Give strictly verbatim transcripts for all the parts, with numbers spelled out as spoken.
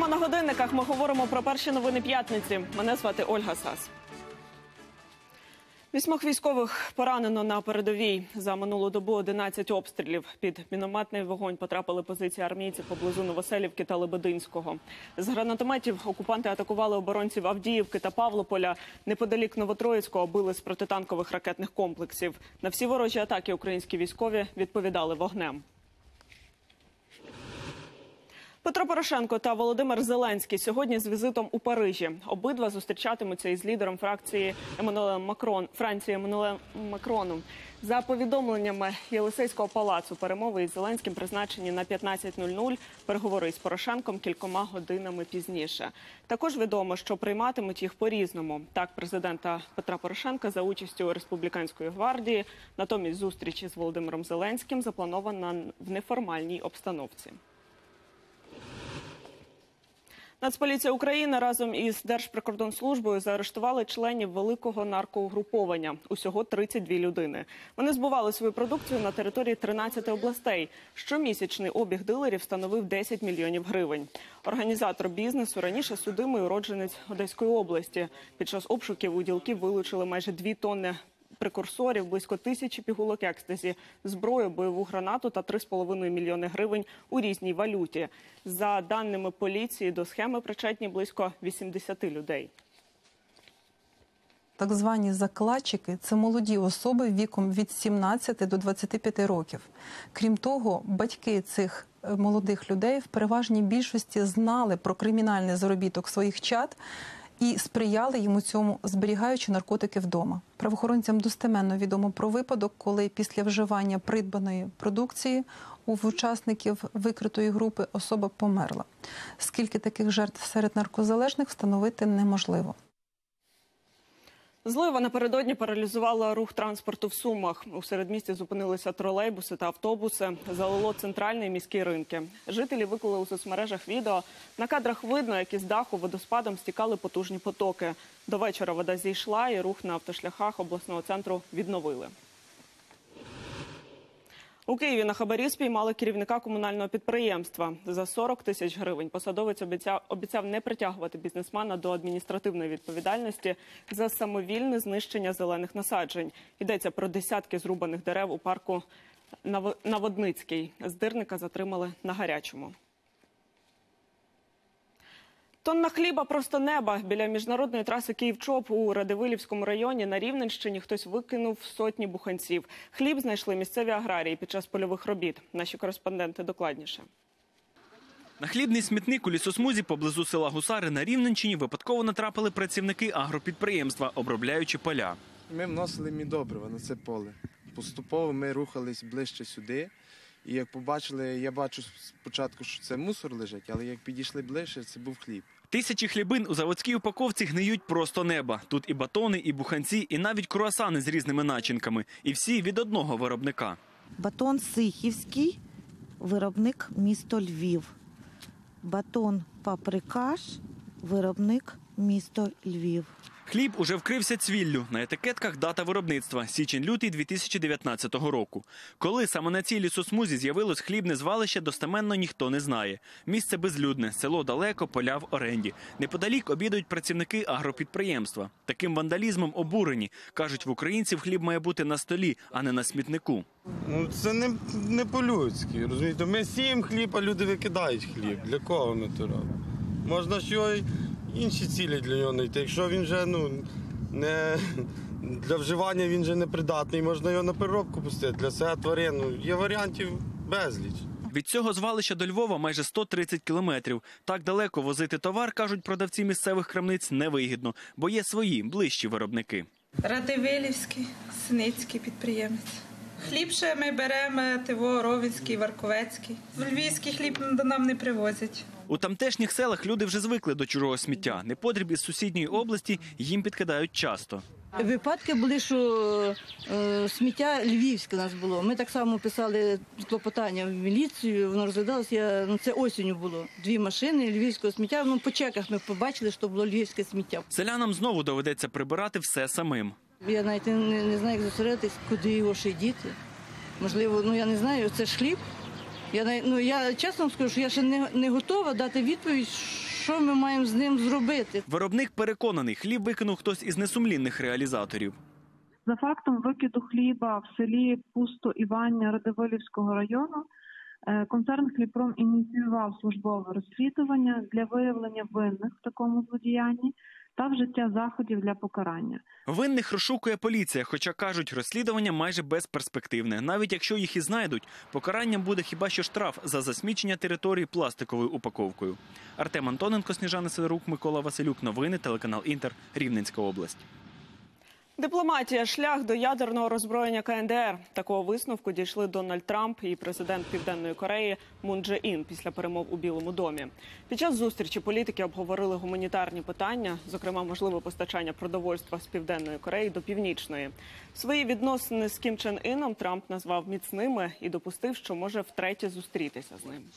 Сьома на годинниках. Ми говоримо про перші новини п'ятниці. Мене звати Ольга Сас. Вісьмох військових поранено на передовій. За минулу добу одинадцять обстрілів. Під мінометний вогонь потрапили позиції армійців поблизу Новоселівки та Лебединського. З гранатометів окупанти атакували оборонців Авдіївки та Павлополя. Неподалік Новотроїцького били з протитанкових ракетних комплексів. На всі ворожі атаки українські військові відповідали вогнем. Петро Порошенко та Володимир Зеленський сьогодні з візитом у Парижі. Обидва зустрічатимуться із лідером фракції Еммануелем Макрон, Франції Еммануелем Макроном. За повідомленнями Єлисейського палацу, перемови із Зеленським призначені на п'ятнадцять нуль нуль, переговори з Порошенком кількома годинами пізніше. Також відомо, що прийматимуть їх по-різному. Так, президента Петра Порошенка за участю Республіканської гвардії, натомість зустріч із Володимиром Зеленським запланована в неформальній обстановці. Нацполіція України разом із Держприкордонслужбою заарештували членів великого наркоугруповання. Усього тридцять дві людини. Вони збували свою продукцію на території тринадцяти областей. Щомісячний обіг дилерів становив десять мільйонів гривень. Організатор бізнесу раніше судимий уродженець Одеської області. Під час обшуків у ділків вилучили майже дві тонни прекурсорів, близько тисячі пігулок екстазі, зброю, бойову гранату та три з половиною мільйони гривень у різній валюті. За даними поліції, до схеми причетні близько вісімдесят людей. Так звані закладчики – це молоді особи віком від сімнадцяти до двадцяти п'яти років. Крім того, батьки цих молодих людей в переважній більшості знали про кримінальний заробіток своїх чад і сприяли йому цьому, зберігаючи наркотики вдома. Правоохоронцям достеменно відомо про випадок, коли після вживання придбаної продукції у учасників викритої групи особа померла. Скільки таких жертв серед наркозалежних встановити неможливо. Злива напередодні паралізувала рух транспорту в Сумах. У середмісті зупинилися тролейбуси та автобуси, залило центральний і міський ринки. Жителі виклали у соцмережах відео. На кадрах видно, як із даху водоспадом стікали потужні потоки. До вечора вода зійшла і рух на автошляхах обласного центру відновили. У Києві на хабарі спіймали керівника комунального підприємства. За сорок тисяч гривень посадовець обіцяв, обіцяв не притягувати бізнесмена до адміністративної відповідальності за самовільне знищення зелених насаджень. Йдеться про десятки зрубаних дерев у парку Наводницький. Здирника затримали на гарячому. Тонна хліба просто неба. Біля міжнародної траси Київ-Чоп у Радивилівському районі на Рівненщині хтось викинув сотні буханців. Хліб знайшли місцеві аграрії під час польових робіт. Наші кореспонденти докладніше. На хлібний смітник у лісосмузі поблизу села Гусари на Рівненщині випадково натрапили працівники агропідприємства, обробляючи поля. Ми вносили мідобрива на це поле. Поступово ми рухались ближче сюди. І як побачили, я бачу спочатку, що це мусор лежить, але як підійшли ближче, це був хліб. Тисячі хлібин у заводській упаковці гниють просто неба. Тут і батони, і буханці, і навіть круасани з різними начинками. І всі від одного виробника. Батон Сихівський, виробник місто Львів. Батон Паприкаш, виробник місто Львів. Хліб уже вкрився цвіллю. На етикетках дата виробництва – січень-лютий дві тисячі дев'ятнадцятого року. Коли саме на цій лісосмузі з'явилось хлібне звалище, достеменно ніхто не знає. Місце безлюдне, село далеко, поля в оренді. Неподалік обідають працівники агропідприємства. Таким вандалізмом обурені. Кажуть, в українців хліб має бути на столі, а не на смітнику. Ну, це не, не по-людськи, розумієте? Ми сіємо хліб, а люди викидають хліб. Для кого ми то робимо? Можна що й інші цілі для нього знайти. Якщо він вже ну, не для вживання він вже не придатний, можна його на переробку пустити. Для себе тварин ну, є варіантів безліч. Від цього звалища до Львова майже сто тридцять кілометрів. Так далеко возити товар, кажуть продавці місцевих крамниць, невигідно, бо є свої, ближчі виробники. Радивилівський, Синицький підприємець. Хліб ще ми беремо, Тиво, Ровенський, Варковецький. Львівський хліб до нам не привозять. У тамтешніх селах люди вже звикли до чужого сміття. Непотріб із сусідньої області їм підкидають часто. Випадки були, що е, сміття львівське у нас було. Ми так само писали клопотання в міліцію, воно розглядалося, ну, це осінню було. Дві машини львівського сміття, ну по чеках ми побачили, що було львівське сміття. Селянам знову доведеться прибирати все самим. Я навіть не, не знаю, як зосередитись, куди його ще діти. Можливо, ну я не знаю, це ж хліб. Я, ну, я чесно вам скажу, що я ще не, не готова дати відповідь, що ми маємо з ним зробити. Виробник переконаний, хліб викинув хтось із несумлінних реалізаторів. За фактом викиду хліба в селі Пусто-Івання Радивилівського району концерн «Хлібпром» ініціював службове розслідування для виявлення винних в такому злодіянні та вжиття заходів для покарання. Винних розшукує поліція, хоча, кажуть, розслідування майже безперспективне. Навіть якщо їх і знайдуть, покаранням буде хіба що штраф за засмічення території пластиковою упаковкою. Артем Антоненко, Сніжана Сидорук, Микола Василюк. Новини, телеканал «Інтер», Рівненська область. Дипломатія – шлях до ядерного роззброєння Ка Ен Де Ер. Такого висновку дійшли Дональд Трамп і президент Південної Кореї Мун Дже Ін після перемов у Білому домі. Під час зустрічі політики обговорили гуманітарні питання, зокрема можливе постачання продовольства з Південної Кореї до Північної. Свої відносини з Кім Чен Іном Трамп назвав міцними і допустив, що може втретє зустрітися з ним.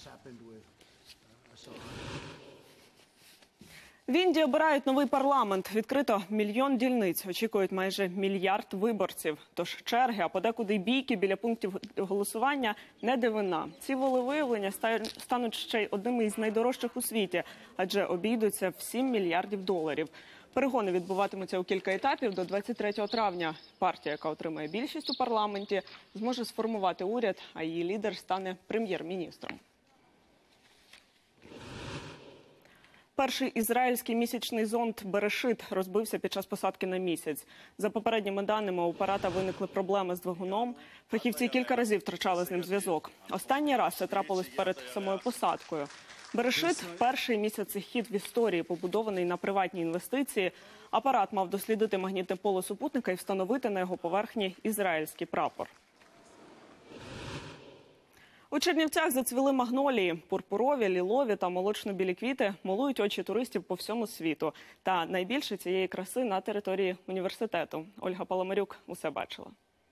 В Індії обирають новий парламент. Відкрито мільйон дільниць. Очікують майже мільярд виборців. Тож черги, а подекуди й бійки біля пунктів голосування – не дивина. Ці волевиявлення стануть ще й одними із найдорожчих у світі, адже обійдуться в сім мільярдів доларів. Перегони відбуватимуться у кілька етапів. До двадцять третього травня партія, яка отримає більшість у парламенті, зможе сформувати уряд, а її лідер стане прем'єр-міністром. Перший ізраїльський місячний зонд «Берешит» розбився під час посадки на місяць. За попередніми даними, у апарата виникли проблеми з двигуном. Фахівці кілька разів втрачали з ним зв'язок. Останній раз це трапилось перед самою посадкою. «Берешит» – перший місяцехід в історії, побудований на приватні інвестиції. Апарат мав дослідити магнітне поле супутника і встановити на його поверхні ізраїльський прапор. У Чернівцях зацвіли магнолії. Пурпурові, лілові та молочно-білі квіти милують очі туристів по всьому світу. Та найбільше цієї краси на території університету. Ольга Паламарюк усе бачила.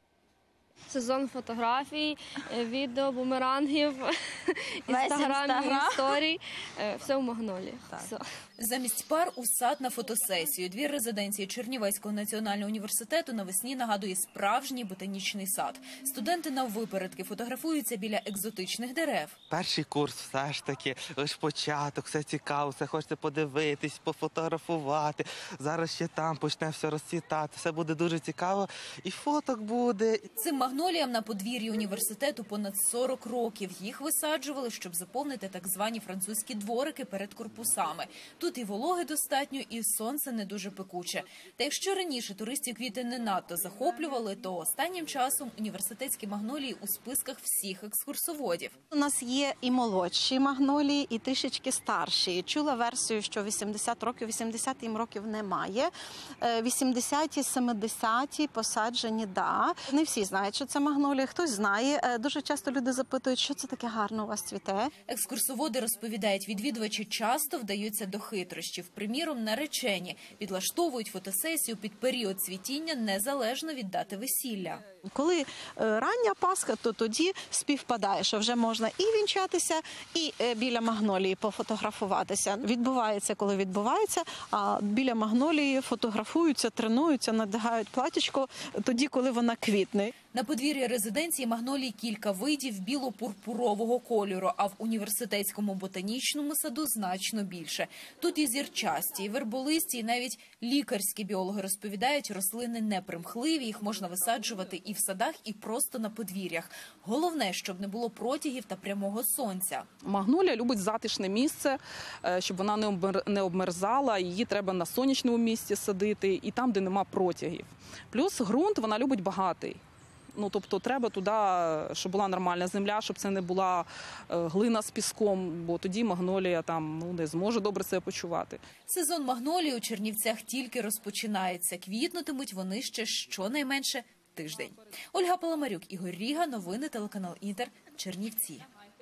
Сезон фотографій, відео, бумерангів, інстаграмів, історій. Все у магноліях. Все. Замість пар у сад на фотосесію. Двір резиденції Чернівецького національного університету навесні нагадує справжній ботанічний сад. Студенти наввипередки фотографуються біля екзотичних дерев. Перший курс все ж таки, лише початок, все цікаво, все хочеться подивитись, пофотографувати. Зараз ще там почне все розцвітати, все буде дуже цікаво і фоток буде. Цим магноліям на подвір'ї університету понад сорок років. Їх висаджували, щоб заповнити так звані французькі дворики перед корпусами. Тут і вологи достатньо, і сонце не дуже пекуче. Та якщо раніше туристів квіти не надто захоплювали, то останнім часом університетські магнолії у списках всіх екскурсоводів. У нас є і молодші магнолії, і трішечки старші. Чула версію, що вісімдесят років, вісімдесят їм років немає. вісімдесяті, семидесяті посаджені, да. Не всі знають, що це магнолія, хтось знає. Дуже часто люди запитують, що це таке гарно у вас цвіте. Екскурсоводи розповідають, відвідувачі часто вдаються до хитрощів. Приміром, наречені підлаштовують фотосесію під період цвітіння незалежно від дати весілля. Коли рання Пасха, то тоді співпадає, що вже можна і вінчатися, і біля магнолії пофотографуватися. Відбувається, коли відбувається, а біля магнолії фотографуються, тренуються, надягають платічко тоді, коли вона квітне. На подвір'ї резиденції магнолій кілька видів біло-пурпурового кольору, а в університетському ботанічному саду значно більше. Тут і зірчасті, і верболисті, і навіть лікарські біологи розповідають, рослини непримхливі, їх можна висаджувати і в садах, і просто на подвір'ях. Головне, щоб не було протягів та прямого сонця. Магнолія любить затишне місце, щоб вона не обмерзала, її треба на сонячному місці садити і там, де нема протягів. Плюс ґрунт вона любить багатий. Ну, тобто треба туди, щоб була нормальна земля, щоб це не була глина з піском, бо тоді магнолія там ну, не зможе добре себе почувати. Сезон магнолії у Чернівцях тільки розпочинається. Квітнутимуть вони ще щонайменше тиждень. Ольга Паламарюк, Ігор Ріга, новини, телеканал «Інтер», Чернівці.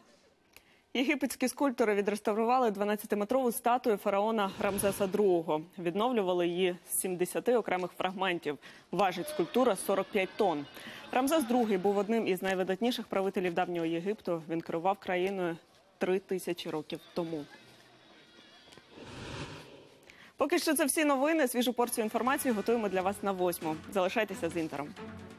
Єгипетські скульптори відреставрували дванадцятиметрову статую фараона Рамзеса другого. Відновлювали її з сімдесяти окремих фрагментів. Важить скульптура сорок п'ять тонн. Рамзес другий був одним із найвидатніших правителів давнього Єгипту. Він керував країною три тисячі років тому. Поки що це всі новини. Свіжу порцію інформації готуємо для вас на восьму. Залишайтеся з «Інтером».